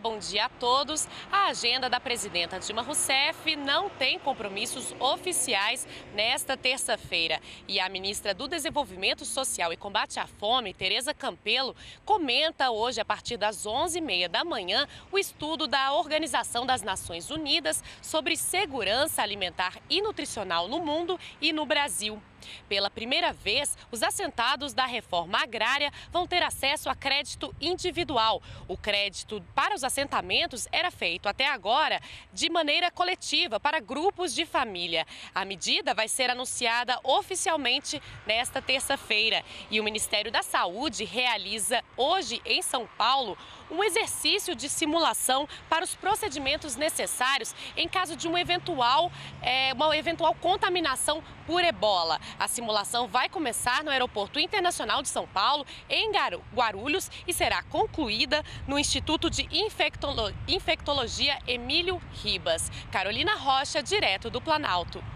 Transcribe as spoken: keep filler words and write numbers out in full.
bom dia a todos. A agenda da presidenta Dilma Rousseff não tem compromissos oficiais nesta terça-feira. E a ministra do Desenvolvimento Social e Combate à Fome, Tereza Campelo, comenta hoje, a partir das onze e meia da manhã, o estudo da Organização das Nações Unidas sobre segurança alimentar e nutricional no mundo e no Brasil. Pela primeira vez, os assentados da reforma agrária vão ter acesso a crédito individual. O crédito para os assentamentos era feito até agora de maneira coletiva para grupos de família. A medida vai ser anunciada oficialmente nesta terça-feira. E o Ministério da Saúde realiza hoje em São Paulo um exercício de simulação para os procedimentos necessários em caso de um eventual, é, uma eventual contaminação por ebola. A simulação vai começar no Aeroporto Internacional de São Paulo, em Guarulhos, e será concluída no Instituto de Infectolo- Infectologia Emílio Ribas. Carolina Rocha, direto do Planalto.